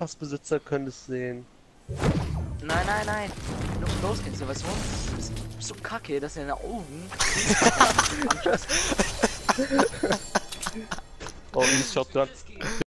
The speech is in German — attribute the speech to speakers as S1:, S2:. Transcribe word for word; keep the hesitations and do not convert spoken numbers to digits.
S1: Fastpassbesitzer können es sehen.
S2: Nein, nein, nein. Los, los, Gänse, weißt du, du bist, du bist so kacke, dass deine Augen.
S1: Oh, wie es Shotgun.